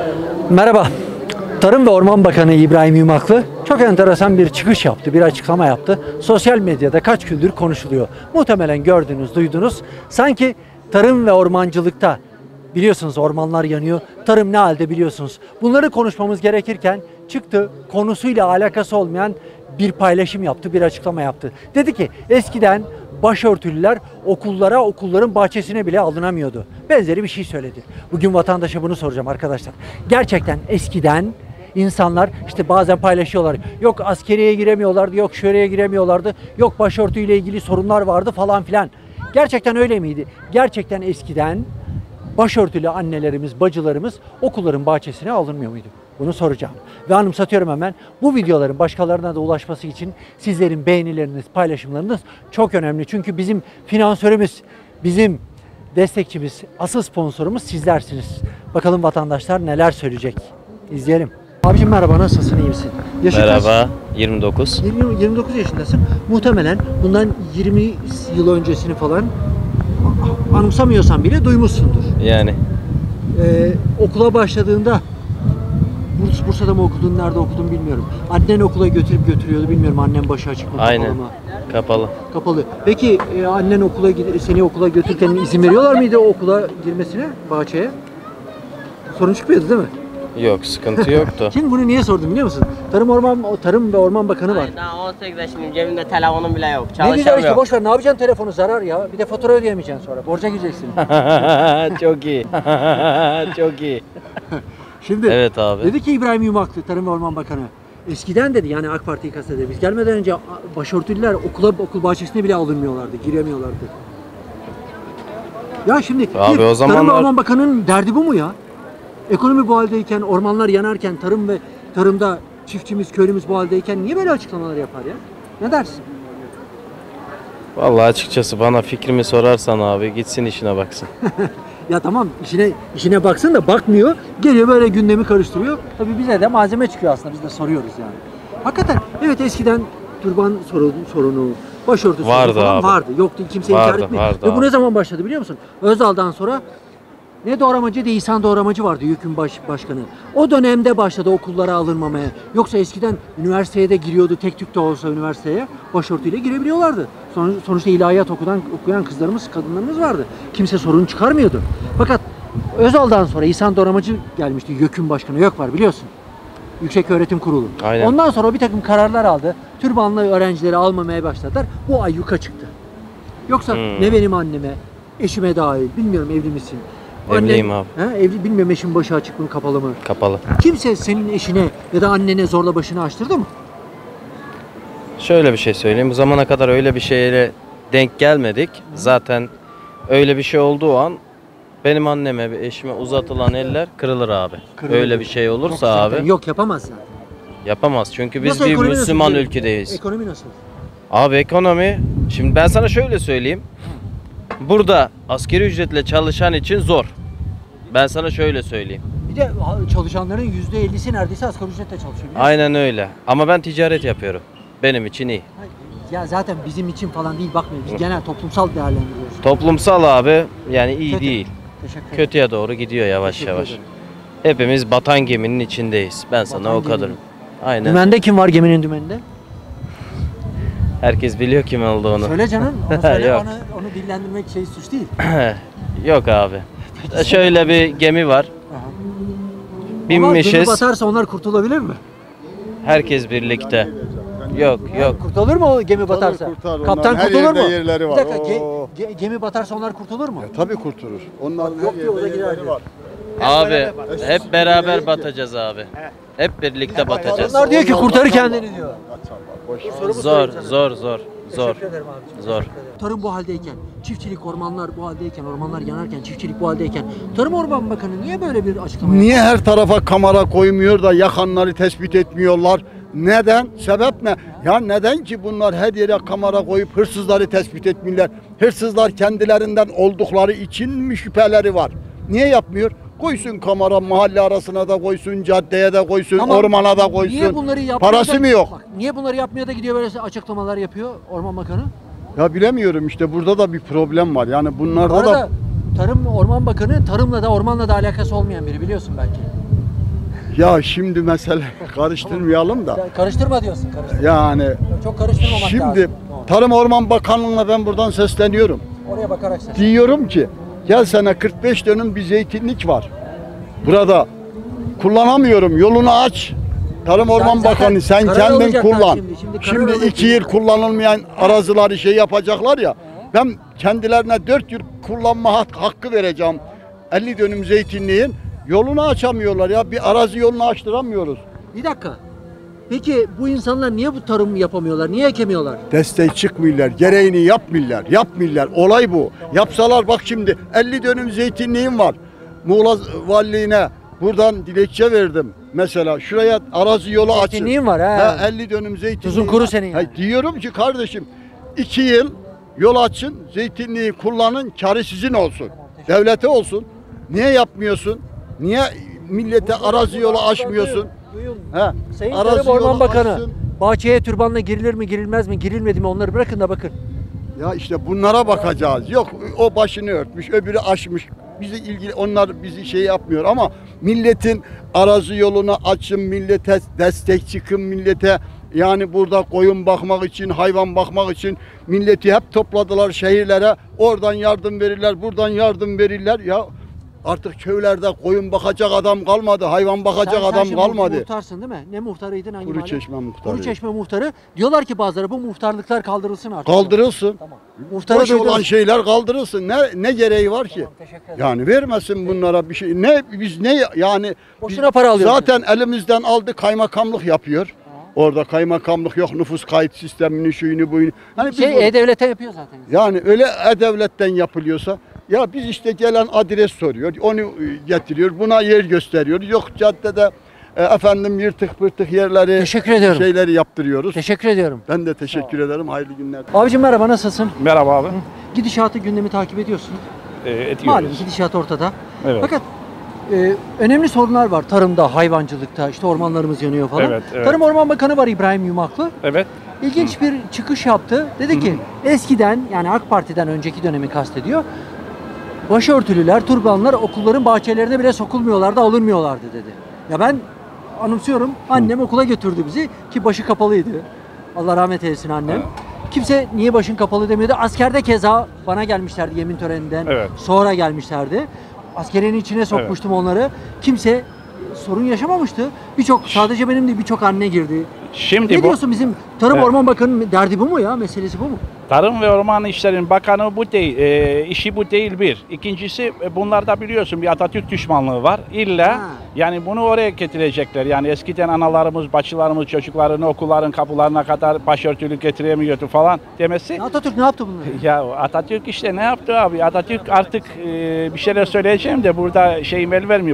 Merhaba. Tarım ve Orman Bakanı İbrahim Yumaklı çok enteresan bir çıkış yaptı, bir açıklama yaptı. Sosyal medyada kaç gündür konuşuluyor. Muhtemelen gördünüz, duydunuz. Sanki tarım ve ormancılıkta biliyorsunuz ormanlar yanıyor. Tarım ne halde biliyorsunuz. Bunları konuşmamız gerekirken çıktı konusuyla alakası olmayan bir paylaşım yaptı, bir açıklama yaptı. Dedi ki eskiden başörtülüler okullara, okulların bahçesine bile alınamıyordu. Benzeri bir şey söyledi. Bugün vatandaşa bunu soracağım arkadaşlar. Gerçekten eskiden insanlar işte bazen paylaşıyorlar. Yok askeriye giremiyorlardı, yok şuraya giremiyorlardı, yok başörtüyle ilgili sorunlar vardı falan filan. Gerçekten öyle miydi? Gerçekten eskiden başörtülü annelerimiz, bacılarımız okulların bahçesine alınmıyor muydu? Bunu soracağım. Ve anımsatıyorum hemen. Bu videoların başkalarına da ulaşması için sizlerin beğenileriniz, paylaşımlarınız çok önemli. Çünkü bizim finansörümüz, bizim destekçimiz, asıl sponsorumuz sizlersiniz. Bakalım vatandaşlar neler söyleyecek. İzleyelim. Abicim merhaba, nasılsın, iyi misin? Yaşın Merhaba, kaç? 29. 29 yaşındasın. Muhtemelen bundan 20 yıl öncesini falan anımsamıyorsan bile duymuşsundur. Yani Okula başladığında Bursa'da mı okudun, nerede okudun bilmiyorum. Annen okula götürüp götürüyordu bilmiyorum. Annen başı açık mı, aynen. kapalı mı? Kapalı. Kapalı. Peki annen seni okula götürürken izin veriyorlar mıydı okula girmesine, bahçeye? Sorun çıkmıyordu değil mi? Yok, sıkıntı yoktu. Şimdi bunu niye sordum biliyor musun? Tarım ve Orman Bakanı var. Ay, daha 18 yaşındayım, cebimde telefonum bile yok. Ne güzel işte, Çalışamıyorum. boş ver, ne yapacaksın telefonu, zarar ya. Bir de fatura ödeyemeyeceksin sonra, borca gireceksin. Çok iyi. Çok iyi. Şimdi Evet abi. dedi ki İbrahim Yumaklı, Tarım ve Orman Bakanı, eskiden dedi, yani AK Parti'yi kastediyor. Biz gelmeden önce başörtülüler okul bahçesine bile alınmıyorlardı, giremiyorlardı. Ya şimdi Abi bir o Tarım ve zamanlar- Orman Bakanı'nın derdi bu mu ya? Ekonomi bu haldeyken, ormanlar yanarken, tarımda çiftçimiz, köylümüz bu haldeyken niye böyle açıklamalar yapar ya? Ne dersin? Vallahi açıkçası bana fikrimi sorarsan abi gitsin işine baksın. Ya tamam, işine baksın da bakmıyor. Geliyor böyle gündemi karıştırıyor. Tabii bize de malzeme çıkıyor aslında. Biz de soruyoruz yani. Hakikaten evet, eskiden türban sorunu, başörtü sorunu Vardı falan abi. vardı. Yoktu, kimse Vardı, inkar etmiyor. vardı Ve bu abi. ne zaman başladı biliyor musun? Özal'dan sonra ne doğramacı ne İhsan doğramacı vardı, YÖK'ün başkanı. O dönemde başladı okullara alınmamaya. Yoksa eskiden üniversiteye de giriyordu, tek tük de olsa üniversiteye başörtüyle girebiliyorlardı. Sonuçta ilahiyat okuyan kızlarımız, kadınlarımız vardı. Kimse sorun çıkarmıyordu. Fakat Özal'dan sonra İhsan doğramacı gelmişti, YÖK'ün başkanı. YÖK var biliyorsun. Yükseköğretim Kurulu. Aynen. Ondan sonra bir takım kararlar aldı. Türbanlı öğrencileri almamaya başladılar. Bu ayyuka çıktı. Yoksa ne benim anneme, eşime dahil, bilmiyorum evli misin? Evliyim abi. Evli, bilmiyorum eşin başı açık mı, kapalı mı? Kapalı. Kimse senin eşine ya da annene zorla başını açtırdı mı? Şöyle bir şey söyleyeyim. Bu zamana kadar öyle bir şeye denk gelmedik. Zaten öyle bir şey olduğu an benim anneme ve eşime uzatılan eller kırılır abi. Kırılır. Öyle bir şey olursa Yok zaten, abi yok yapamaz zaten. yapamaz. Çünkü biz Nasıl, bir ekonomi nasıl Müslüman gidiyor? ülkedeyiz. Ekonomi nasıl? Abi ekonomi, şimdi ben sana şöyle söyleyeyim. Burada asgari ücretle çalışan için zor. Ben sana şöyle söyleyeyim. Bir de çalışanların %50'si neredeyse asgari ücretle çalışıyor. biliyor musun? Aynen öyle. Ama ben ticaret yapıyorum. Benim için iyi. Ya zaten bizim için falan değil, bakmıyor. Biz genel toplumsal değerlendiriyoruz. Toplumsal abi yani iyi Kötü. değil. Teşekkür ederim. Kötüye doğru gidiyor yavaş Teşekkür yavaş. ederim. Hepimiz batan geminin içindeyiz. Ben sana Batan o kadarım. geminin. Aynen. Dümende kim var geminin dümeninde? Herkes biliyor kim olduğunu. Söyle canım. Onu söyle. Yok. onu dillendirmek suç değil. Yok abi. Şöyle bir gemi var. Ama gemi Binmişiz. batarsa onlar kurtulabilir mi? Herkes birlikte. Yok yok. Kurtulur mu o gemi batarsa? kurtar. Kaptan Onların her kurtulur yerde mu? yerleri var. Bir dakika, Oo. gemi batarsa onlar kurtulur mu? Tabii kurtulur. Onlar Yok diyor, o da girer diyor. Abi hep beraber batacağız abi. Hep birlikte batacağız. Onlar diyor ki kurtarır kendini diyor. Zor zor zor. Zor. Teşekkür ederim abiciğim. Zor. Teşekkür ederim. Tarım bu haldeyken, çiftçilik, ormanlar bu haldeyken, ormanlar yanarken, çiftçilik bu haldeyken Tarım Orman Bakanı niye böyle bir açıklama yaptı? Niye her tarafa kamera koymuyor da yakanları tespit etmiyorlar? Neden? Sebep ne? Ya neden ki bunlar her yere kamera koyup hırsızları tespit etmiyorlar? Hırsızlar kendilerinden oldukları için mi şüpheleri var? Niye yapmıyor? Koysun kamera, mahalle arasına da koysun, caddeye de koysun, Ama ormana da koysun. Niye bunları yapmıyor Parası da- mı yok? Bak, niye bunları yapmıyor da gidiyor böyle açıklamalar yapıyor Orman Bakanı? Ya bilemiyorum, işte burada da bir problem var. Yani Bu bunlarda arada da Tarım Orman Bakanı tarımla da ormanla da alakası olmayan biri, biliyorsun belki. Ya şimdi mesele karıştırmayalım da. Karıştırma diyorsun. Karıştırma. Yani Çok karıştırmamak lazım. şimdi Tarım Orman Bakanlığı'na ben buradan sesleniyorum. Oraya bakarak ses. Diyorum ki gel sana 45 dönüm bir zeytinlik var. Burada kullanamıyorum. Yolunu aç. Tarım Orman zaten Bakanı sen karar kendin alacaklar kullan. şimdi karar Şimdi alacaklar. 2 yıl kullanılmayan arazileri şey yapacaklar ya. Ben kendilerine 4 yıl kullanma hakkı vereceğim. 50 dönüm zeytinliğin yolunu açamıyorlar ya. Bir arazi yolunu açtıramıyoruz. Bir dakika. Peki bu insanlar niye bu tarım yapamıyorlar? Niye ekemiyorlar? Destek çıkmıyorlar. Gereğini yapmıyorlar. Yapmıyorlar. Olay bu. Yapsalar bak şimdi 50 dönüm zeytinliğim var. Muğla Valiliğine buradan dilekçe verdim. Mesela şuraya arazi yolu açın. Zeytinliğin var ha. 50 dönüm zeytinliğim. Tuzun kuru senin yani. Diyorum ki kardeşim 2 yıl yol açın. Zeytinliği kullanın. Karı sizin olsun. Devlete olsun. Niye yapmıyorsun? Niye millete arazi yolu açmıyorsun? He, Sayın arazi Tarım Orman yolu Bakanı, açsın. bahçeye türbanla girilir mi girilmez mi girilmedi mi onları bırakın da bakın. Ya işte bunlara bakacağız. Yok o başını örtmüş, öbürü aşmış. Bizi ilgili onlar bizi şey yapmıyor ama milletin arazi yolunu açın, millete destek çıkın, millete yani burada koyun bakmak için, hayvan bakmak için milleti hep topladılar şehirlere. Oradan yardım verirler, buradan yardım verirler. Ya artık köylerde koyun bakacak adam kalmadı, hayvan bakacak adam şimdi kalmadı. muhtarsın değil mi? Ne muhtarıydın hangi mahalle? Kuruçeşme muhtarı. Kuruçeşme muhtarı. Diyorlar ki bazıları bu muhtarlıklar kaldırılsın artık. Kaldırılsın. Tamam. Muhtarı Boş olan duydunuz. şeyler kaldırılsın. Ne gereği var ki? Teşekkür ederim. Yani vermesin bunlara bir şey. Ne biz ne yani Boşuna biz para alıyoruz. zaten elimizden aldı kaymakamlık yapıyor. Orada kaymakamlık yok, nüfus kayıt sistemini, şuyunu buyunu. Hani biz bunu- E-Devlet'e yapıyor zaten. yani öyle devletten yapılıyorsa ya biz işte gelen adres soruyor, onu getiriyor, buna yer gösteriyor. Yok caddede efendim yırtık pırtık yerleri, Teşekkür ediyorum. şeyleri yaptırıyoruz. Teşekkür ediyorum. Ben de teşekkür ederim. Hayırlı günler. Abicim merhaba nasılsın? Merhaba abi. Gidişatı gündemi takip ediyorsun. Ediyoruz. Malum gidişat ortada. Evet. Fakat önemli sorunlar var tarımda, hayvancılıkta, işte ormanlarımız yanıyor falan. Evet, evet. Tarım Orman Bakanı var İbrahim Yumaklı. Evet. İlginç bir çıkış yaptı. Dedi ki eskiden yani AK Parti'den önceki dönemi kastediyor. Başörtülüler, turbanlar okulların bahçelerine bile sokulmuyorlardı, alınmıyorlardı dedi. Ya ben anımsıyorum. Annem okula götürdü bizi ki başı kapalıydı. Allah rahmet eylesin annem. Kimse niye başın kapalı demiyordu. Askerde keza bana gelmişlerdi yemin töreninden. Evet. Sonra gelmişlerdi. Askerin içine sokmuştum onları. Kimse sorun yaşamamıştı. Sadece benim değil birçok anne girdi. Şimdi Ne bu diyorsun bizim Tarım Evet. Orman Bakanı'nın derdi bu mu ya? Meselesi bu mu? Tarım ve Orman İşleri Bakanı bu değil, işi bu değil bir. İkincisi bunlarda biliyorsun bir Atatürk düşmanlığı var. İlla Ha. yani bunu oraya getirecekler. Yani eskiden analarımız, bacılarımız çocuklarını okulların kapılarına kadar başörtülü getiremiyordu falan demesi. Atatürk ne yaptı bunları? Ya Atatürk işte ne yaptı abi? Atatürk artık bir şeyler söyleyeceğim de burada şeyim el vermiyor.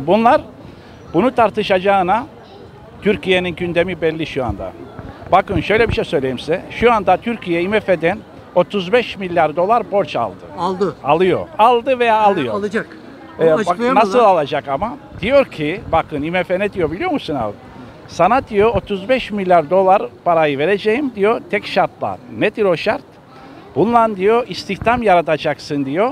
Bunu tartışacağına Türkiye'nin gündemi belli şu anda. Bakın şöyle bir şey söyleyeyim size. Şu anda Türkiye IMF'den 35 milyar dolar borç aldı. Aldı. Alıyor. Aldı veya alıyor. Alacak. Bak, Açıklayamadılar. nasıl alacak ama? Diyor ki bakın IMF ne diyor biliyor musun abi? Sana diyor 35 milyar dolar parayı vereceğim diyor tek şartla. Nedir o şart? Bununla diyor istihdam yaratacaksın diyor.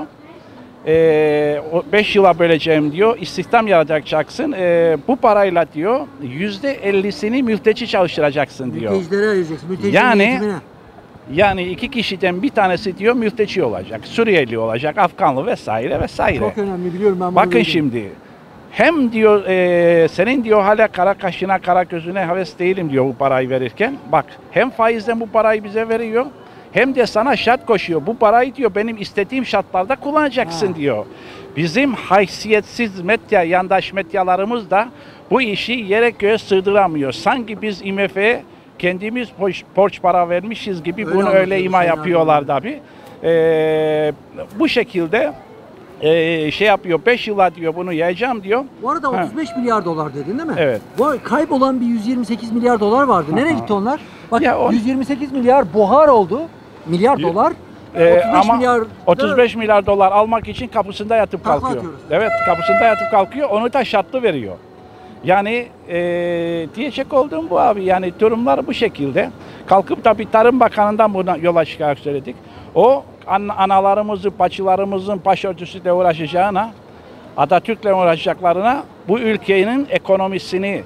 5 yıla böleceğim diyor. İstihdam yaratacaksın. Bu parayla diyor %50'sini mülteci çalıştıracaksın diyor. Mültecilere ayıracaksın. Mültecinin Yani- eğitimine. Yani 2 kişiden bir tanesi diyor mülteci olacak. Suriyeli olacak, Afganlı vesaire vesaire. Çok önemli biliyorum ben bunu. Bakın duydum. şimdi hem diyor senin diyor hala kara kaşına kara gözüne heves değilim diyor bu parayı verirken. Bak hem faizden bu parayı bize veriyor hem de sana şart koşuyor. Bu parayı diyor benim istediğim şartlarda kullanacaksın diyor. Bizim haysiyetsiz yandaş medyalarımız da bu işi yere göğe sığdıramıyor. Sanki biz IMF'ye kendimiz borç para vermişiz gibi Öyle bunu öyle anlatıyoruz ima sen yapıyorlar abi. tabii. Bu şekilde şey yapıyor 5 yıla diyor bunu yayacağım diyor. Bu arada 35 milyar dolar dedin değil mi? Evet. Bu kaybolan bir 128 milyar dolar vardı. Nereye gitti onlar? Bak Ya 128 milyar buhar oldu. Milyar dolar. 35 ama milyar 35 milyar dolar almak için kapısında yatıp Takla kalkıyor. atıyoruz. Evet kapısında yatıp kalkıyor onu da şartlı veriyor. Yani diyecek olduğum bu abi yani durumlar bu şekilde. Kalkıp da bir Tarım Bakanı'ndan buna yola çıkarak söyledik. O analarımızı, bacılarımızın başörtüsüyle uğraşacağına, Atatürk'le uğraşacaklarına bu ülkenin ekonomisini,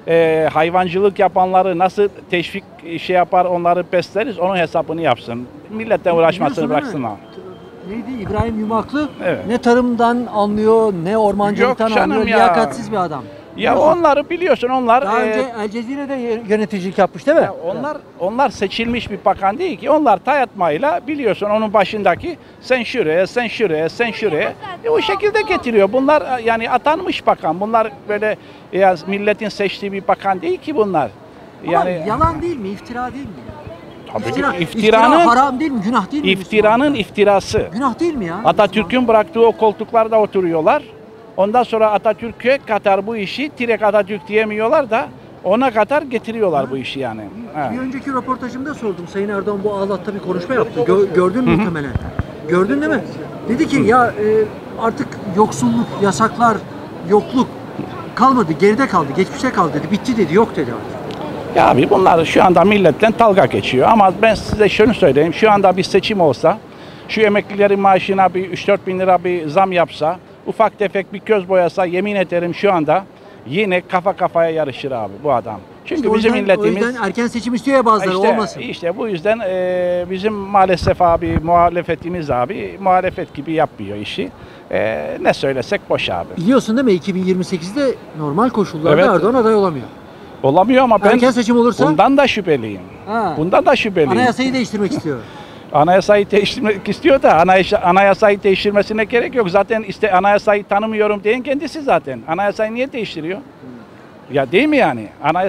hayvancılık yapanları nasıl teşvik şey yapar, onları besleriz, onun hesabını yapsın. Milletten uğraşmasını Biliyorsun değil bıraksınlar. Neydi? İbrahim Yumaklı Evet. ne tarımdan anlıyor, ne ormancılıktan Yok canım anlıyor. ya. Liyakatsiz bir adam. Ya Biliyorsun. onları biliyorsun, onlar Daha önce El Cezire'de yöneticilik yapmış değil mi? ya onlar seçilmiş bir bakan değil ki. Onlar dayatmayla biliyorsun onun başındaki sen şuraya, sen şuraya, sen şuraya. O şekilde getiriyor. Bunlar yani atanmış bakan. Bunlar böyle ya milletin seçtiği bir bakan değil ki bunlar. Yani Yani yalan değil mi? İftira değil mi? tabii İftira haram değil mi? Günah değil mi? iftiranın Müslümanlıkta? iftirası. Günah değil mi ya? Atatürk'ün bıraktığı o koltuklarda oturuyorlar. Ondan sonra Atatürk'e kadar bu işi direkt Atatürk diyemiyorlar da ona kadar getiriyorlar bu işi yani. Ha. Bir önceki röportajımda sordum. Sayın Erdoğan bu Ağlat'ta bir konuşma yaptı. Gördün mü muhtemelen? Gördün değil mi? Dedi ki ya artık yoksulluk, yasaklar, yokluk kalmadı, geride kaldı, geçmişte kaldı dedi. Bitti dedi, yok dedi artık. Ya abi bunlar şu anda milletten dalga geçiyor ama ben size şunu söyleyeyim. Şu anda bir seçim olsa, şu emeklilerin maaşına bir 3-4 bin lira bir zam yapsa, ufak tefek bir göz boyasa yemin ederim şu anda yine kafa kafaya yarışır abi bu adam. Çünkü İşte bizim milletimiz... O yüzden erken seçim istiyor ya bazıları, olmasın. İşte bu yüzden bizim maalesef abi muhalefetimiz abi muhalefet gibi yapmıyor işi. Ne söylesek boş abi. Biliyorsun değil mi 2028'de normal koşullarda Evet. Erdoğan aday olamıyor. Olamıyor ama ben Erken seçim olursa bundan da şüpheliyim. Ha. Bundan da şüpheliyim. Anayasayı değiştirmek istiyor. Anayasayı değiştirmek istiyor da anayasayı değiştirmesine gerek yok. Zaten anayasayı tanımıyorum diyen kendisi zaten. Anayasayı niye değiştiriyor? Ya değil mi yani?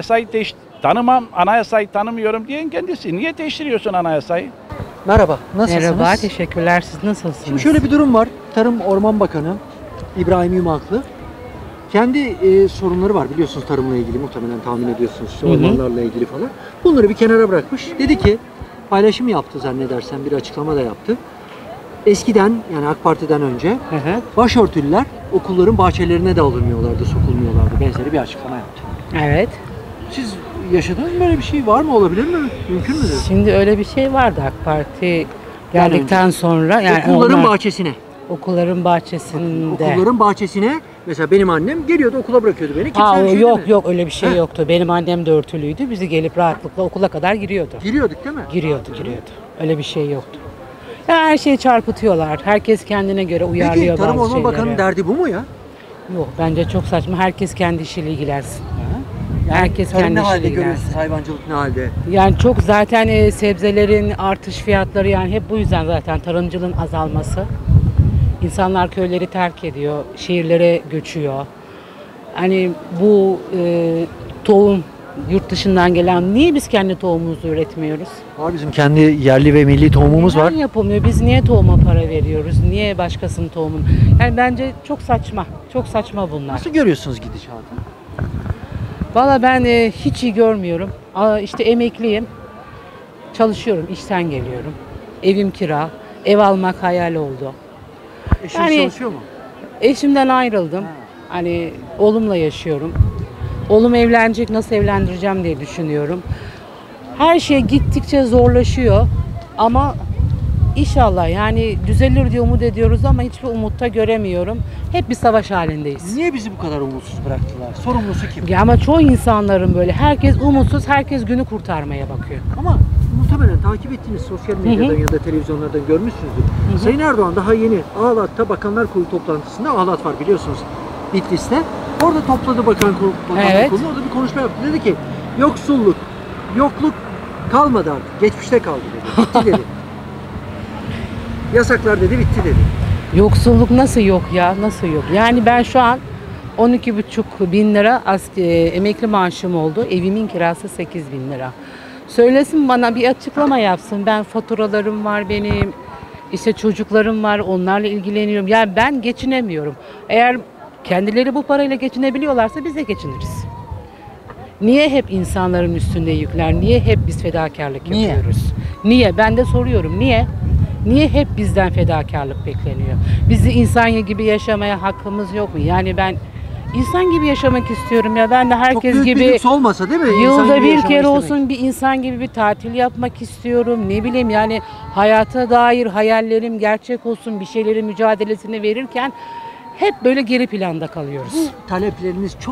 Anayasayı tanımıyorum diyen kendisi. Niye değiştiriyorsun anayasayı? Merhaba, nasılsınız? Merhaba, teşekkürler. Siz nasılsınız? Şimdi şöyle bir durum var. Tarım Orman Bakanı İbrahim Yumaklı kendi sorunları var biliyorsunuz tarımla ilgili, muhtemelen tahmin ediyorsunuz, işte ormanlarla ilgili falan. Bunları bir kenara bırakmış. Dedi ki, paylaşım yaptı zannedersem, bir açıklama da yaptı. Eskiden, yani AK Parti'den önce Hı hı. başörtüler okulların bahçelerine de alınmıyorlardı, sokulmuyorlardı. Benzeri bir açıklama yaptı. Evet. Siz yaşadınız mı, böyle bir şey var mı, olabilir mi? Mümkün müdür? Şimdi öyle bir şey vardı AK Parti geldikten sonra. Yani Okulların onlar- bahçesine. Okulların bahçesinde. Okulların bahçesine, mesela benim annem geliyordu, okula bırakıyordu beni. Kimse bir şey Yok demiyor. yok, öyle bir şey Heh. yoktu. Benim annem de örtülüydü. Bizi gelip rahatlıkla okula kadar giriyordu. Giriyorduk değil mi? Giriyordu. Öyle bir şey yoktu. Ya her şeyi çarpıtıyorlar. Herkes kendine göre uyarlıyor Peki Tarım bazı Orman şeyleri. Bakanı'nın derdi bu mu ya? Yok, bence çok saçma. Herkes kendi işiyle ilgilensin. Herkes Tarım kendi ne işiyle halde ilgilensin. görüyorsunuz, hayvancılık ne halde? Yani çok zaten sebzelerin artış fiyatları, yani hep bu yüzden zaten tarımcılığın azalması. İnsanlar köyleri terk ediyor, şehirlere göçüyor. Hani bu tohum yurt dışından gelen, niye biz kendi tohumumuzu üretmiyoruz? Var bizim kendi yerli ve milli tohumumuz var. Neden yapılmıyor? Biz niye tohuma para veriyoruz? Niye başkasının tohumun? Yani bence çok saçma. Çok saçma bunlar. Nasıl görüyorsunuz gidişatı? Valla ben hiç iyi görmüyorum. İşte emekliyim. Çalışıyorum, işten geliyorum. Evim kira. Ev almak hayal oldu. Eşiniz Yani- çalışıyor mu? Eşimden ayrıldım. Hani oğlumla yaşıyorum. Oğlum evlenecek, nasıl evlendireceğim diye düşünüyorum. Her şey gittikçe zorlaşıyor ama inşallah yani düzelir diye umut ediyoruz ama hiçbir umutta göremiyorum. Hep bir savaş halindeyiz. Niye bizi bu kadar umutsuz bıraktılar? Sorumlusu kim? Ya ama çoğu insanların böyle, herkes umutsuz, herkes günü kurtarmaya bakıyor. Ama muhtemelen takip ettiğiniz sosyal medyadan ya da televizyonlardan görmüşsünüzdür. Sayın Erdoğan daha yeni Ağlat'ta Bakanlar Kurulu toplantısında, Ağlat var biliyorsunuz Bitlis'te. Orada topladı Bakanlar Evet. Kurulu, orada bir konuşma yaptı. Dedi ki yoksulluk, yokluk kalmadı artık. Geçmişte kaldı dedi. Bitti dedi. Yasaklar dedi, bitti dedi. Yoksulluk nasıl yok ya? Nasıl yok? Yani ben şu an 12,5 bin lira emekli maaşım oldu. Evimin kirası 8 bin lira. Söylesin bana, bir açıklama yapsın. Ben faturalarım var benim. İşte çocuklarım var. Onlarla ilgileniyorum. Yani ben geçinemiyorum. Eğer kendileri bu parayla geçinebiliyorlarsa biz de geçiniriz. Niye hep insanların üstünde yükler? Niye hep biz fedakarlık Niye? yapıyoruz? Niye? Ben de soruyorum. Niye? Niye hep bizden fedakarlık bekleniyor? Biz de insan gibi yaşamaya hakkımız yok mu? Yani ben insan gibi yaşamak istiyorum ya. Ben de Çok herkes büyük bir gibi lüks olmasa değil mi? İnsan yılda gibi bir yaşamak kere istemek. olsun bir insan gibi bir tatil yapmak istiyorum. Ne bileyim yani hayata dair hayallerim gerçek olsun, bir şeylerin mücadelesini verirken hep böyle geri planda kalıyoruz. Bu talepleriniz çok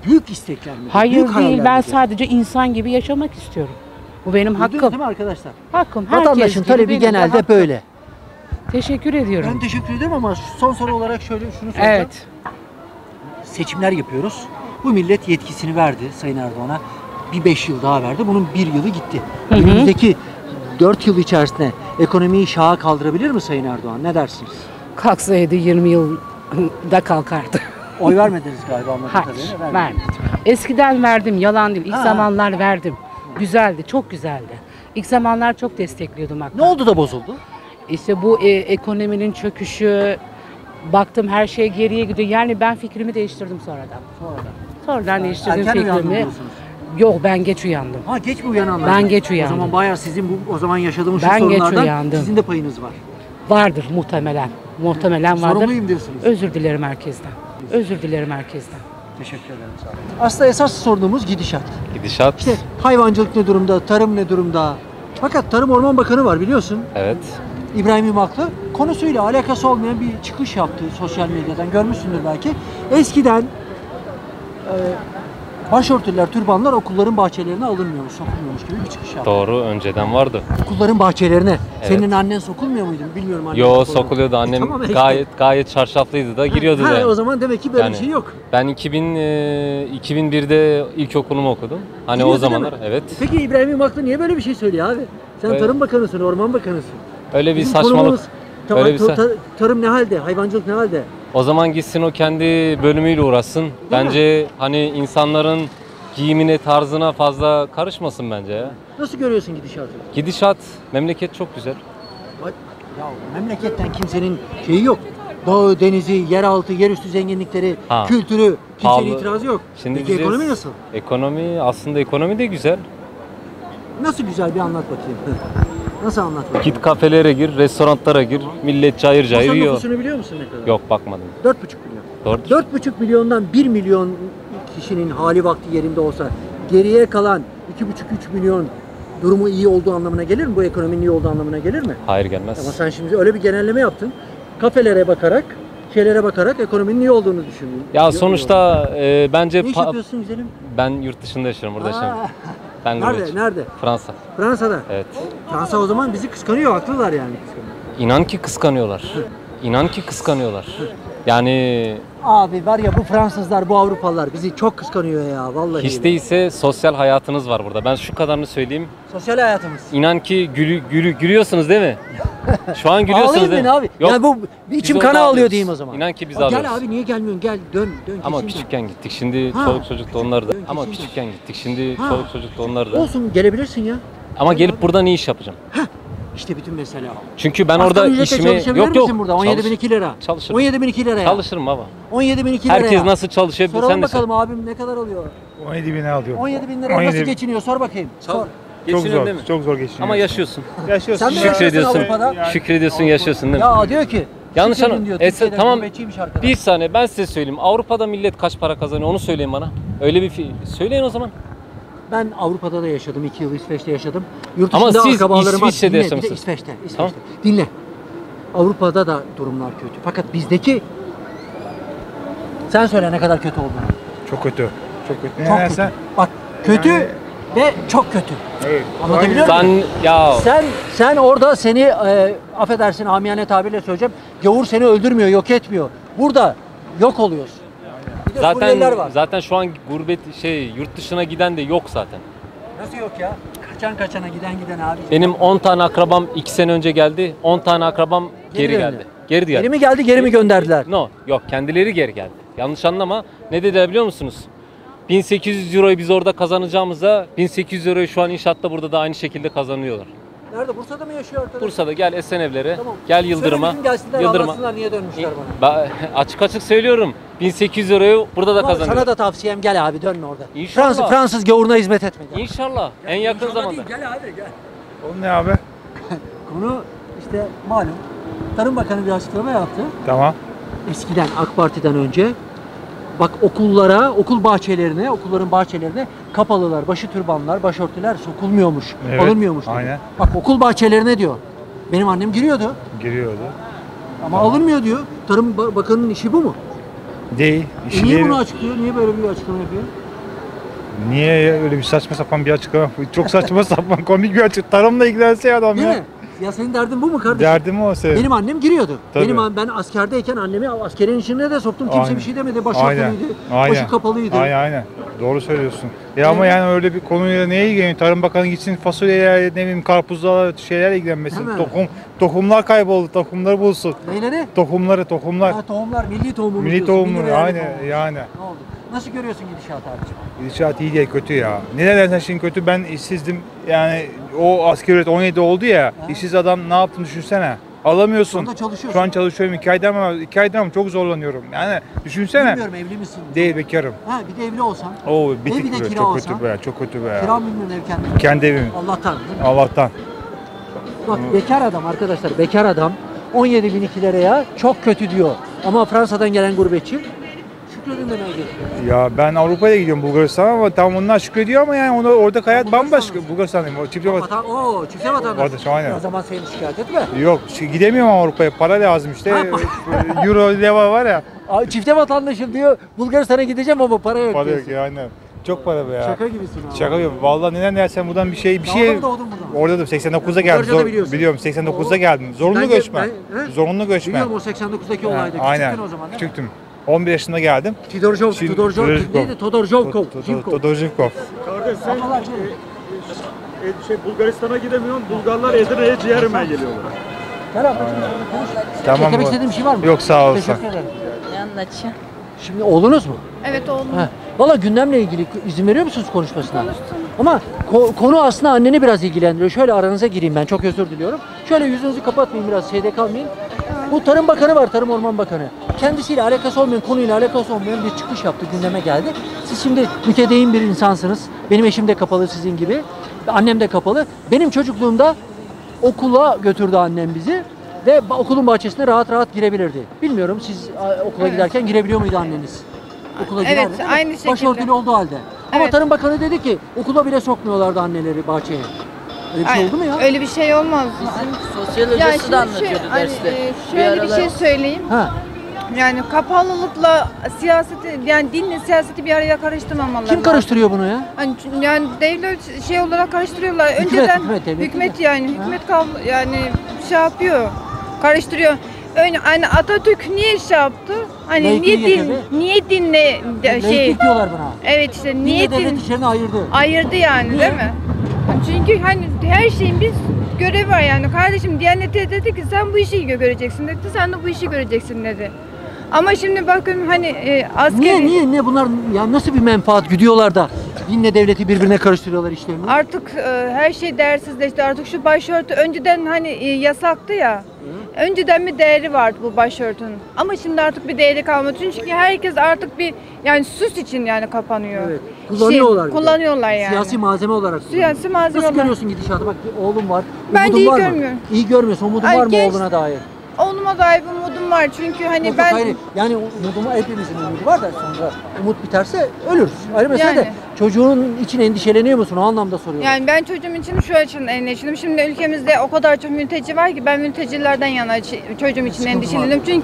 Büyük istekler mi? Hayır Büyük hayaller değil, ben midir? sadece insan gibi yaşamak istiyorum. Bu benim Duydunuz hakkım. değil mi arkadaşlar? Hakkım. Herkes Vatandaşın gibi talebi benim de genelde hakkım. böyle. Teşekkür ediyorum. Ben teşekkür ederim ama son soru olarak şöyle şunu soracağım. Evet. Seçimler yapıyoruz. Bu millet yetkisini verdi Sayın Erdoğan'a. Bir 5 yıl daha verdi. Bunun bir yılı gitti. Hı hı. Önümüzdeki 4 yıl içerisinde ekonomiyi şaha kaldırabilir mi Sayın Erdoğan? Ne dersiniz? Kalksaydı 20 yılda kalkardı. Oy vermediniz galiba anladığım Hayır, kadarıyla. vermedim. Eskiden verdim, yalan değil. İlk Ha. zamanlar verdim. Güzeldi, çok güzeldi. İlk zamanlar çok destekliyordum hatta. Ne oldu da bozuldu? İşte bu ekonominin çöküşü, baktım her şey geriye gidiyor. Yani ben fikrimi değiştirdim sonradan. Sonradan değiştirdim Erken uyandım fikrimi. diyorsunuz. Yok, ben geç uyandım. Ha geç mi uyananlar? Ben geç uyandım. O zaman bayağı sizin bu o zaman yaşadığımız şu Ben geç sorunlardan uyandım. sizin de payınız var. Vardır muhtemelen. Muhtemelen vardır. Sorumluyum diyorsunuz. Özür dilerim herkesten. Özür dilerim herkesten. Teşekkür ederim. Sağ olun. Aslında esas sorunumuz gidişat. Gidişat. İşte hayvancılık ne durumda, tarım ne durumda? Fakat Tarım Orman Bakanı var biliyorsun. Evet. İbrahim İmaklı konusuyla alakası olmayan bir çıkış yaptı sosyal medyadan. Görmüşsündür belki. Eskiden başörtüler, türbanlar okulların bahçelerine alınmıyormuş, sokulmuyormuş gibi bir çıkış yaptı. Doğru, önceden vardı. Okulların bahçelerine. Evet. Senin annen sokulmuyor muydu? Bilmiyorum annen. Yo, sokuluyor mu? sokuluyordu. Annem Tamam işte. gayet çarşaflıydı da giriyordu Ha, da. o zaman demek ki böyle Yani bir şey yok. Ben 2001'de ilkokulumu okudum. Hani o Biliyorsun değil zamanlar mi? evet. Peki İbrahim İmaklı niye böyle bir şey söylüyor abi? Sen Evet. Tarım Bakanısın, Orman Bakanısın. Öyle bir Bizim saçmalık. konumuz- Tamam, Öyle bir tarım ne halde? Hayvancılık ne halde? O zaman gitsin o kendi bölümüyle uğraşsın. Bence hani insanların giyimine, tarzına fazla karışmasın bence ya. Nasıl görüyorsun gidişatı? Gidişat, memleket çok güzel. Ya memleketten kimsenin şeyi yok. Dağı, denizi, yeraltı, yerüstü zenginlikleri, Ha. kültürü, kimsenin Pahalı. itirazı yok. Şimdi Peki diyeceğiz, ekonomi nasıl? Aslında ekonomi de güzel. Nasıl güzel bir anlat bakayım. Nasıl anlat bakayım? Git kafelere gir, restoranlara gir. Millet cayır cayır Masanın yiyor. nüfusunu biliyor musun ne kadar? Yok, bakmadım. 4,5 milyon. Doğru. 4,5 milyondan 1 milyon kişinin hali vakti yerinde olsa geriye kalan 2,5-3 milyon durumu iyi olduğu anlamına gelir mi? Bu ekonominin iyi olduğu anlamına gelir mi? Hayır, gelmez. Ama sen şimdi öyle bir genelleme yaptın. Kafelere bakarak, şeylere bakarak ekonominin iyi olduğunu düşündün. Ya sonuçta bence Ne iş yapıyorsun güzelim? ben yurt dışında yaşıyorum, burada yaşıyorum. Aa, Ben nerede? gurbetçiyim. Nerede? Fransa. Fransa'da. Evet. Fransa o zaman bizi kıskanıyor, haklılar yani kıskanıyor. İnan ki kıskanıyorlar. İnan ki kıskanıyorlar. Yani Abi var ya bu Fransızlar, bu Avrupalılar bizi çok kıskanıyor ya vallahi. hiç değilse sosyal hayatınız var burada. Ben şu kadarını söyleyeyim. Sosyal hayatımız. İnan ki gülüyorsunuz değil mi? Şu an gülüyorsunuz Ağlayayım değil ben mi? abi. Yok, Yani bu biz içim orada kana alıyor ağlıyoruz. diyeyim o zaman. İnan ki biz Gel ağlıyoruz. abi niye gelmiyorsun? Gel dön Ama kesin dön. küçükken gittik. Şimdi Ha. çoluk çocuk da onlar da. Dön, Ama kesin küçükken gittik. Şimdi Ha. çoluk çocuk da onlar da. Olsun gelebilirsin ya. Ama gelip burada ne iş yapacağım? İşte bütün mesele o. Çünkü ben Asgari orada ücretle işimi çalışabilir yok yok. misin burada? 17.002 lira. Çalışırım. 17.002 lira ya. Çalışırım baba. 17.002 lira Herkes ya. nasıl çalışıyor Soralım sen de bakalım abim ne kadar alıyor? 17 bine alıyor. 17.000 lira 17. nasıl geçiniyor? Sor bakayım. Sor. Çok Geçiniyorsun zor, değil mi? çok zor geçiniyor. Ama yaşıyorsun. Yaşıyorsun. Sen de ya. Şükrediyorsun. Avrupa'da. Şükrediyorsun, yaşıyorsun değil mi? Ya diyor ki Yanlış şükredin anla. diyor. Tamam. Tamam. Arkadaş. Bir saniye ben size söyleyeyim. Avrupa'da millet kaç para kazanıyor onu söyleyin bana. Öyle bir söyleyin o zaman. Ben Avrupa'da da yaşadım. 2 yıl İsveç'te yaşadım. Yurt Ama dışında siz akrabalarım var. İsviçre'de Dinle, bir de yaşamışsınız. İsveç'te. Tamam. Dinle. Avrupa'da da durumlar kötü. Fakat bizdeki sen söyle ne kadar kötü olduğunu. Çok kötü. Çok kötü. Çok Yani kötü. sen- Bak kötü Yani- ve çok kötü. Evet. Anlatabiliyor muyum? Sen ya Sen orada seni affedersin amiyane tabirle söyleyeceğim. Gavur seni öldürmüyor, yok etmiyor. Burada yok oluyorsun. Bir de Suriyeliler var. zaten şu an gurbet yurt dışına giden de yok zaten. Nasıl yok ya? Kaçana giden abi. Benim 10 tane akrabam 2 sene önce geldi. 10 tane akrabam geri döndü. geldi. Geri geldi. Geri mi geldi, geri mi gönderdiler? No, yok kendileri geri geldi. Yanlış anlama. Ne dediler biliyor musunuz? 1800 euroyu biz orada kazanacağımıza 1800 euroyu şu an inşaatta burada da aynı şekilde kazanıyorlar. Nerede? Bursa'da mı yaşıyor arkadaş? Bursa'da gel Esenevlere, Tamam. gel Yıldırım'a. Söyle bizim gelsinler anlatsınlar niye dönmüşler bana. Açık açık söylüyorum. 1800 euroyu burada da Ama kazanıyor. sana da tavsiyem gel abi dönme orada. İnşallah. Fransız gavuruna hizmet etme. Gel. İnşallah en yakın İnşallah zamanda. değil, gel abi gel. Onun ne abi? Konu işte malum. Tarım Bakanı bir açıklama yaptı. Tamam. Eskiden AK Parti'den önce bak okullara, okulların bahçelerine kapalılar, başı türbanlar, başörtüler sokulmuyormuş, Evet, alınmıyormuş. dedi. aynen. Bak okul bahçelerine diyor. Benim annem giriyordu Giriyordu. ama alınmıyor diyor. Tarım Bakanı'nın işi bu mu? Değil. İşi Niye değil. bunu açıklıyor? Niye böyle bir açıklama yapıyor? Niye öyle bir saçma sapan bir açıklama? Çok saçma sapan komik bir açıklama. Tarımla ilgilense adam Değil ya. mi? Ya senin derdin bu mu kardeşim? Derdim o senin. Benim annem giriyordu. Tabii. Ben askerdeyken annemi askerin içine de soktum. Kimse Aynen. bir şey demedi. Başı Aynen. örtülüydü. Aynen. Başı kapalıydı. Aynen. Doğru söylüyorsun. Ya ama yani öyle bir konuyla neye ilgileniyor? Tarım Bakanı gitsin fasulyeye, ne bileyim karpuzlarla şeylerle ilgilenmesin. Hemen. Tohumlar kayboldu. Tohumları bulsun. Neyleri? Tohumlar. Ha, tohumlar, milli tohumumuz Milli diyorsun, tohumlar. değerli Aynen tohumumuz. yani. Ne oldu? Nasıl görüyorsun gidişatı abiciğim? İnşaat iyi değil, kötü ya. Neden dersen şimdi kötü, ben işsizdim. Yani o asgari ücret 17 oldu ya. İşsiz adam ne yaptığını düşünsene. Alamıyorsun. Şu anda çalışıyorsun. Şu an çalışıyorum 2 aydan ama 2 aydan ama çok zorlanıyorum. Yani düşünsene. Bilmiyorum, evli misin? Değil, bekarım. Ha, bir de evli olsan. Oo Ev bir bitik de be, kira çok olsan. kötü be, çok kötü be ya. Kira mı bilmiyorum, ev kendi. Kendi evim. Allah'tan. değil mi? Allah'tan. Bak bekar adam arkadaşlar, bekar adam 17.002 liraya çok kötü diyor. Ama Fransa'dan gelen gurbetçi şükredin demeye geçiyor. Ya ben Avrupa'ya gidiyorum, Bulgaristan'a, ama tam onlar şükrediyor ama yani onu oradaki hayat Bulgaristan bambaşka. mı? Bulgaristan'dayım. O çiftçi Oo, çifte vatandaş. Vatandaş, aynen. O zaman seni şikayet etme. Yok, gidemiyorum Avrupa'ya. Para lazım işte. Ha, Euro, leva var ya. Çifte vatandaşım diyor, Bulgaristan'a gideceğim ama para yok. Para yok diyorsun. ya, aynen. Çok para be ya. Şaka gibisin abi. Şaka yok. Vallahi neden dersen buradan bir şey Orada mı doğdun burada? Orada da 89'da geldim. Bulgarca'da biliyorsun. Biliyorum 89'da geldim. Zorunlu Ben- göçmen. he? Zorunlu göçmen. Biliyorum o 89'daki Ha, olayda. Küçüktün aynen. o zaman değil mi? Küçüktüm. 11 yaşında geldim. Todor Jovkov. Todor Jivkov. Kardeş sen Bulgaristan'a gidemiyorsun. Bulgarlar Edirne'ye ciğer yemeye geliyorlar. Gel ablacığım, konuş. Tamam Eklemek mı? istediğin bir şey var mı? Yok, sağ ol. Teşekkür ederim. Ne anlatacağım? Şimdi oğlunuz mu? Evet oğlum. Ha. Valla gündemle ilgili izin veriyor musunuz konuşmasına? Ama konu aslında anneni biraz ilgilendiriyor. Şöyle aranıza gireyim, ben çok özür diliyorum. Şöyle yüzünüzü kapatmayın, biraz şeyde kalmayın. Bu Tarım Bakanı var, Tarım Orman Bakanı. Kendisiyle alakası olmayan, konuyla alakası olmayan bir çıkış yaptı, gündeme geldi. Siz şimdi mütedeyyin bir insansınız. Benim eşim de kapalı sizin gibi. Annem de kapalı. Benim çocukluğumda okula götürdü annem bizi. Ve okulun bahçesine rahat rahat girebilirdi. Bilmiyorum, siz okula giderken girebiliyor muydu anneniz? Okula Evet, girerdi, değil mi? aynı şekilde. Başörtülü olduğu halde. Ama Evet. Tarım Bakanı dedi ki okula bile sokmuyorlardı anneleri bahçeye. Öyle bir şey Ay, oldu mu ya? Öyle bir şey olmaz. Sosyal Ya hocası şimdi da anlatıyordu hani, derste. şöyle bir şey söyleyeyim. Ha. Yani kapalılıkla siyaseti, yani dinle siyaseti bir araya karıştırmamaları. Kim karıştırıyor bunu ya? Hani yani devlet şey olarak karıştırıyorlar. Hükümet, Önceden devlet hükümet değil mi? yani yani şey yapıyor. Karıştırıyor. Hani Atatürk niye şey yaptı? Hani Laikliği niye getirdi. dinle şey. Laiklik diyorlar buna. Evet işte niye Dinle devlet işlerini ayırdı. ayırdı yani Niye? değil mi? Çünkü hani her şeyin bir görevi var yani. Kardeşim Diyanet'e dedi ki sen bu işi göreceksin dedi. Sen de bu işi göreceksin dedi. Ama şimdi bakın hani askeri Niye bunlar ya nasıl bir menfaat güdüyorlar da dinle devleti birbirine karıştırıyorlar işlerini? artık her şey değersizleşti. Artık şu başörtü önceden hani yasaktı ya. Önceden bir değeri vardı bu başörtünün. Ama şimdi artık bir değeri kalmadı. Çünkü herkes artık bir yani süs için yani kapanıyor. Evet. Kullanıyorlar. bir de. Kullanıyorlar yani. Siyasi malzeme olarak. Siyasi malzeme Nasıl olarak. görüyorsun gidişatı? Bak bir oğlum var. Bence Umudun iyi var mı? görmüyorum. İyi görmüyorsun. Umudun Ay, var mı genç- oğluna dair? Oğluma dair bir umudum var çünkü hani Yok, ben hayır. Yani umudu hepimizin umudu var da sonra umut biterse ölürüz. Ayrı mesele de Yani. çocuğun için endişeleniyor musun? O anlamda soruyorum. yani ben çocuğum için şu açıdan endişeliyim. Şimdi ülkemizde o kadar çok mülteci var ki ben mültecilerden yana çocuğum için Sıkıntı endişeliyim. var.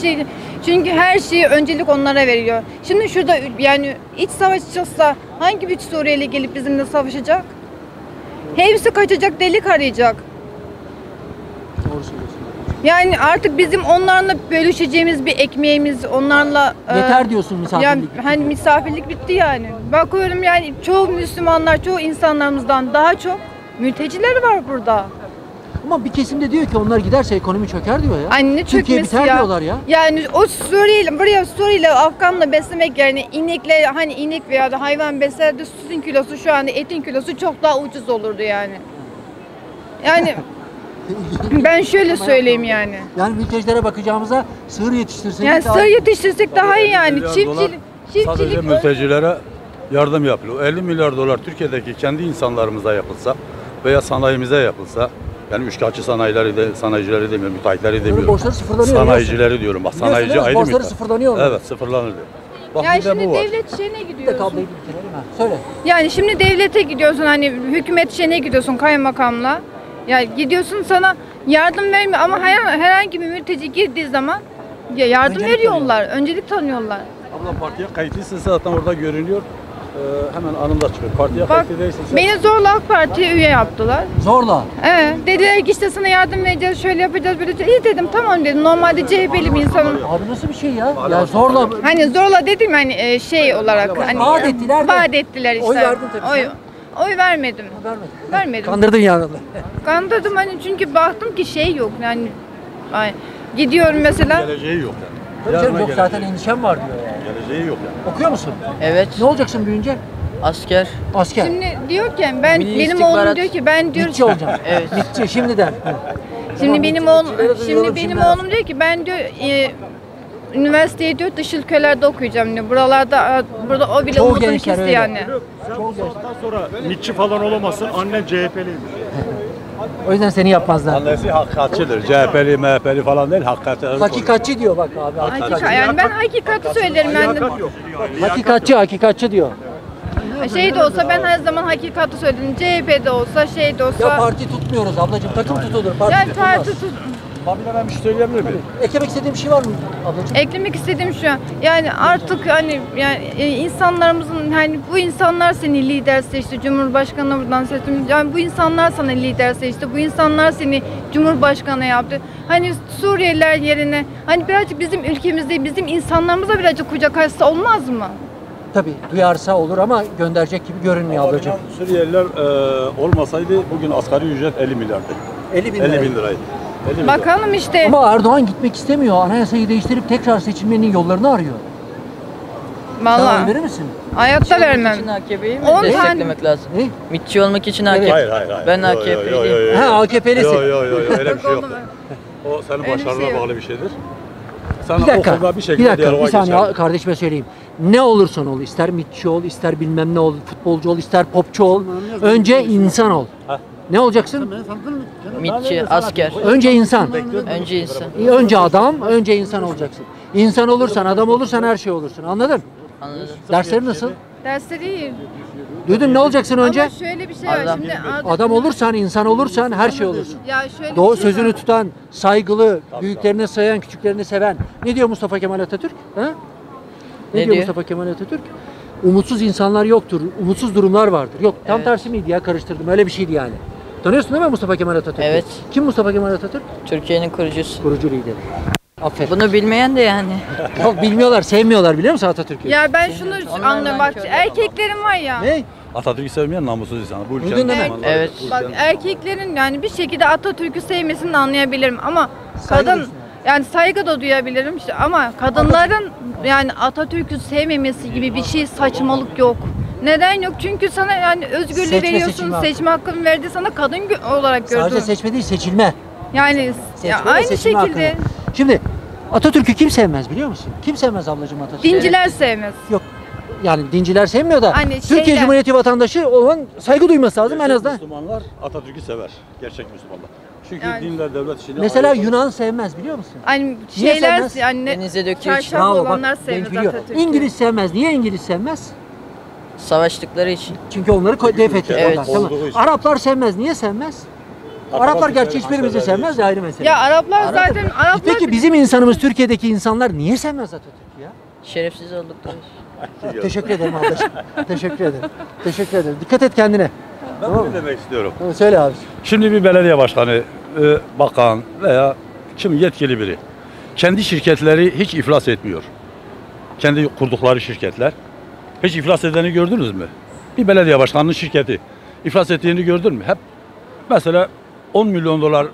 Çünkü her şeyi öncelik onlara veriyor. Şimdi şurada yani iç savaş çıksa hangi bir Suriyeli gelip bizimle savaşacak? Hepsi kaçacak, delik arayacak. Doğru söylüyorsun. Yani artık bizim onlarla bölüşeceğimiz bir ekmeğimiz, onlarla Yeter diyorsun misafirlik. yani hani misafirlik bitti yani. Bakıyorum yani çoğu Müslümanlar, çoğu insanlarımızdan daha çok mülteciler var burada. Ama bir kesimde diyor ki onlar giderse ekonomi çöker diyor ya. Anne Türkiye çökmesi biter ya. diyorlar ya. Yani o Suriyeli Afganla beslemek yerine inekle hani inek veya da hayvan beslerdi sütün kilosu şu anda etin kilosu çok daha ucuz olurdu yani. Yani ben şöyle söyleyeyim yani. Yani mültecilere bakacağımıza sığır yetiştirsek Yani daha- sığır yetiştirsek daha iyi yani. milyar Çiftçilik Sadece mültecilere yardım yapılıyor. 50 milyar dolar Türkiye'deki kendi insanlarımıza yapılsa veya sanayimize yapılsa, yani üçkağıtçı sanayicileri demiyorum, müteahhitleri demiyorum. borçları sıfırlanıyor, Sanayicileri diyorum. Bak Biliyorsun sanayici değil mi? ayrı Borçları müteahhit. sıfırlanıyor mu? Evet, sıfırlanır diyor. Bak yani bir de şimdi bu var. devlet şeyine Bir de gidiyorsun. kabloyu bitirelim ha. Söyle. Yani şimdi devlete gidiyorsun hani hükümet şeyine gidiyorsun kaymakamla. Yani gidiyorsun sana yardım vermiyor ama herhangi bir mülteci girdiği zaman Ya yardım Öncelik veriyorlar, öncelik tanıyorlar. Abla partiye kayıtlıysa zaten orada görünüyor. Hemen anında çıkıyor. Partiye Bak, kayıtlı değilsin sen. beni zorla AK Parti'ye üye yaptılar. Zorla. Dediler ki işte sana yardım vereceğiz, şöyle yapacağız, böyle yapacağız. İyi dedim, tamam dedim. Normalde CHP'li bir insanım. Abi nasıl bir şey ya? Ya zorla. Hani zorla dedim hani şey olarak hani Vaat ettiler de. vaat ettiler işte. Oy verdin tabii Oy, sen. oy vermedim. Vermedim. Kandırdın yani. Kandırdım hani çünkü baktım ki şey yok yani. Ay, gidiyorum mesela. Geleceği yok yani. Tabii canım, yok zaten endişem var diyor yani. Geleceği yok yani. Okuyor musun? Evet. Ne olacaksın büyüyünce? Asker. Asker. Şimdi diyor ki benim oğlum istihbarat. diyor ki ben diyor Mitçi olacaksın. Evet. Mitçi şimdiden. şimdi benim oğlum duyuyorum benim şimdi. oğlum diyor ki ben diyor üniversiteyi diyor dış ülkelerde okuyacağım diyor. Buralarda burada o bile Çoğu umudunu gençler kesti öyle. yani. Sen bu saatten sonra mitçi falan olamazsın. Annen CHP'liymiş. O yüzden seni yapmazlar. Annesi hakikatçidir. CHP'li, MHP'li falan değil. Hakikatçi diyor bak abi. Yani ben hakikati söylerim yani. Hakikatçi diyor. Şey de olsa ben her zaman hakikati söyledim. CHP'de olsa şey de olsa. Ya parti tutmuyoruz ablacığım. Takım tutulur. Parti Yani tutulmaz. parti tut. Abla ben bir şey söyleyebilir miyim? Eklemek istediğim bir şey var mı ablacığım? Eklemek istediğim şu an yani artık hani yani insanlarımızın hani bu insanlar seni lider seçti, Cumhurbaşkanı buradan seçti, yani bu insanlar sana lider seçti, bu insanlar seni Cumhurbaşkanı yaptı. Hani Suriyeliler yerine hani birazcık bizim ülkemizde bizim insanlarımıza birazcık kucak açsa olmaz mı? Tabii duyarsa olur ama gönderecek gibi görünmüyor ablacığım. Suriyeliler olmasaydı bugün asgari ücret 50 milyardı. 50 bin 50 lira. bin liraydı. 50 bin lira. Bakalım işte. Ama Erdoğan gitmek istemiyor. Anayasayı değiştirip tekrar seçilmenin yollarını arıyor. Sen oy Vallahi verir misin? hayatta vermem. için AKP'yi mi 10 tane- desteklemek lazım? Ne? Mitçi olmak için Evet. AKP. Hayır. Ben Yo, yo, AKP'liyim. yo, yo, yo. Ha, AKP'lisin. Yo öyle bir şey yok. Oldu mu? O senin Öyle bir başarına şey yok. bağlı bir şeydir. Sen Bir dakika. o konuda bir Bir şekilde dakika. diyaloğa Bir saniye geçer. kardeşime söyleyeyim. Ne olursan ol, ister mitçi ol, ister bilmem ne ol, futbolcu ol, ister popçu ol. Önce insan ol. Ne olacaksın? Mitçi, asker. Önce insan. Önce insan. Önce adam, önce insan olacaksın. İnsan olursan, adam olursan her şey olursun. Anladın? Anladım. Dersleri nasıl? Dersleri iyi. Duydun ne olacaksın önce? Ama şöyle bir şey var Adam. şimdi. Adam olursan, insan olursan her şey olursun. Ya şöyle Doğru bir şey var. sözünü tutan, saygılı, büyüklerini sayan, küçüklerini seven. Ne diyor Mustafa Kemal Atatürk? Ha? Ne diyor diyor? Mustafa Kemal Atatürk? Umutsuz insanlar yoktur, umutsuz durumlar vardır. Yok, tam Evet. tersi miydi ya? Karıştırdım. Öyle bir şeydi yani. Tanıyorsun değil mi Mustafa Kemal Atatürk'ü? Evet. Kim Mustafa Kemal Atatürk? Türkiye'nin kurucusu. Kurucu lideri. Aferin. Bunu bilmeyen de yani. Yok bilmiyorlar, sevmiyorlar biliyor musun Atatürk'ü? Ya ben şunu anlıyorum bak nankör. erkeklerin var ya. Ne? Atatürk'ü sevmeyen namussuz insan. Bu Duydun ülkenin değil mi? düşmanları. Evet. Bu Bak ülkenin- erkeklerin yani bir şekilde Atatürk'ü sevmesini de anlayabilirim ama Saygı kadın duysun. yani saygı da duyabilirim işte ama kadınların yani Atatürk'ü sevmemesi gibi bir şey saçmalık yok. Neden yok? Çünkü sana yani özgürlüğü Seçme, veriyorsun, seçilme hakkı. seçme hakkını verdi sana kadın olarak gördün. Sadece seçme değil, seçilme. Yani Seçme ya ve aynı seçilme şekilde hakkını. Şimdi Atatürk'ü kim sevmez biliyor musun? Kim sevmez ablacığım Atatürk'ü? dinciler sevmez. Yok. Yani dinciler sevmiyor da Hani Türkiye şeyler- Cumhuriyeti vatandaşı olan saygı duyması lazım en azından. Müslümanlar Atatürk'ü sever. Gerçek Müslümanlar. Çünkü Yani- dinle devlet işini Mesela ayrı- Yunan sevmez biliyor musun? Hani Niye şeyler sevmez? yani Denize döküyor. çarşaf Bravo, olanlar genç sevmez biliyor. Atatürk'ü. İngiliz sevmez. Niye İngiliz sevmez? Savaştıkları için. Çünkü onları def etti. Evet. onlar, tamam. Olduğu için. Araplar sevmez. Niye sevmez? Araplar gerçi hiçbirimizi sevmez de ayrı mesele. Ya Araplar zaten Araplar Peki bizim insanımız Türkiye'deki insanlar niye sevmez Atatürk'ü ya? Şerefsiz oldukları için. Teşekkür ederim ablacığım. Teşekkür ederim. Teşekkür ederim. Dikkat et kendine. Ben Tamam mı? bunu demek istiyorum. Söyle abi. Şimdi bir belediye başkanı, bakan veya kim yetkili biri kendi şirketleri hiç iflas etmiyor. Kendi kurdukları şirketler. Hiç iflas edeni gördünüz mü? Bir belediye başkanının şirketi iflas ettiğini gördün mü? Hep mesela 10 milyon dolar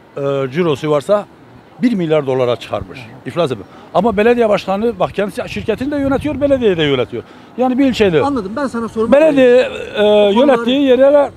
cirosu varsa 1 milyar dolara çıkarmış. İflas ediyor. Ama belediye başkanı bak kendisi şirketini de yönetiyor, belediyeyi de yönetiyor. Yani bir ilçede Anladım. Ben sana sorumu belediye yönettiği yerlere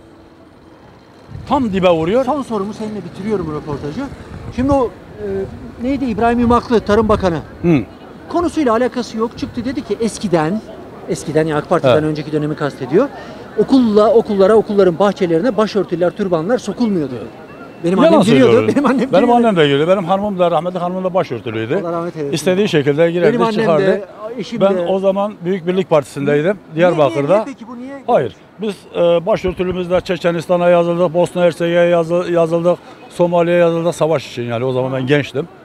tam dibe vuruyor. Son sorumu seninle bitiriyorum bu röportajı. Şimdi o neydi İbrahim Yumaklı Tarım Bakanı Hı. konusuyla alakası yok. Çıktı dedi ki eskiden yani AK Parti'den Evet. önceki dönemi kastediyor. Okulların bahçelerine başörtüler, türbanlar sokulmuyordu. Benim Yalan annem giriyordu. söylüyorum. Benim annem Benim giriyordu. annem de geliyor. Benim hanımım da rahmetli hanımım da başörtülüydü. Allah rahmet eylesin. İstediği şekilde girerdi Benim annem çıkardı. de, eşim Ben de. o zaman Büyük Birlik Partisi'ndeydim. Diyarbakır'da. Niye peki bu niye? Hayır. Biz başörtülümüzde Çeçenistan'a yazıldık, Bosna Hersek'e yazıldık, Somali'ye yazıldık savaş için yani o zaman ben gençtim.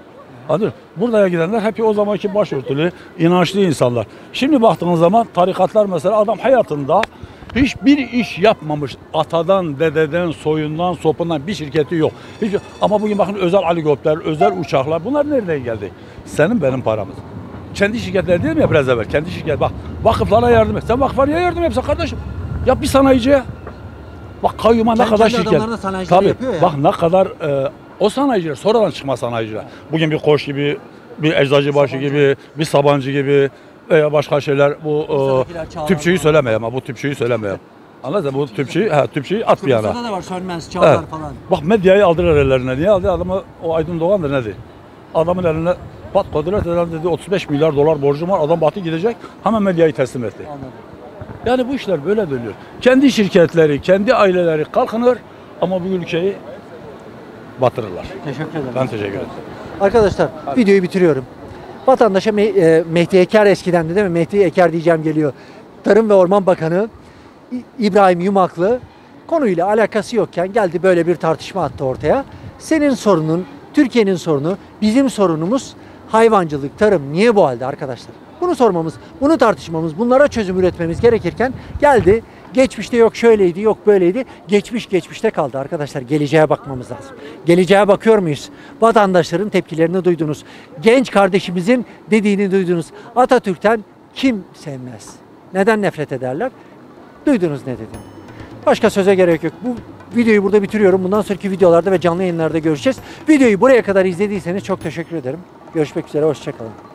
Anladın mı? Buraya gidenler hep o zamanki başörtülü, inançlı insanlar. Şimdi baktığınız zaman tarikatlar mesela adam hayatında hiçbir iş yapmamış. Atadan, dededen, soyundan, sopundan bir şirketi yok. Ama bugün bakın özel helikopter, özel uçaklar bunlar nereden geldi? Senin benim paramız. Kendi şirketler değil mi ya biraz evvel? Kendi şirket. Bak vakıflara yardım et. Sen vakıflara niye yardım etsen kardeşim? Yap bir sanayiciye. Bak kayyuma ne kadar şirket. Tabii. Yapıyor ya. Bak ne kadar o sanayiciler, sonradan çıkma sanayiciler. Bugün bir Koç gibi, bir Eczacıbaşı gibi, bir Sabancı gibi veya başka şeyler bu tüpçüyü söylemeyeyim ama bu tüpçüyü söylemeyeyim. Anladın mı? Bu tüpçüyü at bir yana. Kıbrıs'ta da var Sönmez, Çağlar falan. Bak medyayı aldılar ellerine. Niye aldı? Adamı o Aydın Doğan'dır nedir? Adamın eline pat kodulet dedi 35 milyar dolar borcum var. Adam battı gidecek. Hemen medyayı teslim etti. Anladım. Yani bu işler böyle dönüyor. Kendi şirketleri, kendi aileleri kalkınır ama bu ülkeyi batırırlar. Teşekkür ederim. Ben teşekkür ederim. Arkadaşlar videoyu bitiriyorum. Vatandaşa Mehdi Eker eskiden de değil mi? Mehdi Eker diyeceğim geliyor. Tarım ve Orman Bakanı İbrahim Yumaklı konuyla alakası yokken geldi böyle bir tartışma attı ortaya. Senin sorunun, Türkiye'nin sorunu, bizim sorunumuz hayvancılık, tarım niye bu halde arkadaşlar? Bunu sormamız, bunu tartışmamız, bunlara çözüm üretmemiz gerekirken geldi. Geçmişte yok şöyleydi, yok böyleydi. Geçmiş geçmişte kaldı arkadaşlar. Geleceğe bakmamız lazım. Geleceğe bakıyor muyuz? Vatandaşların tepkilerini duydunuz. Genç kardeşimizin dediğini duydunuz. Atatürk'ten kim sevmez? Neden nefret ederler? Duydunuz ne dediğini. Başka söze gerek yok. Bu videoyu burada bitiriyorum. Bundan sonraki videolarda ve canlı yayınlarda görüşeceğiz. Videoyu buraya kadar izlediyseniz çok teşekkür ederim. Görüşmek üzere, hoşça kalın.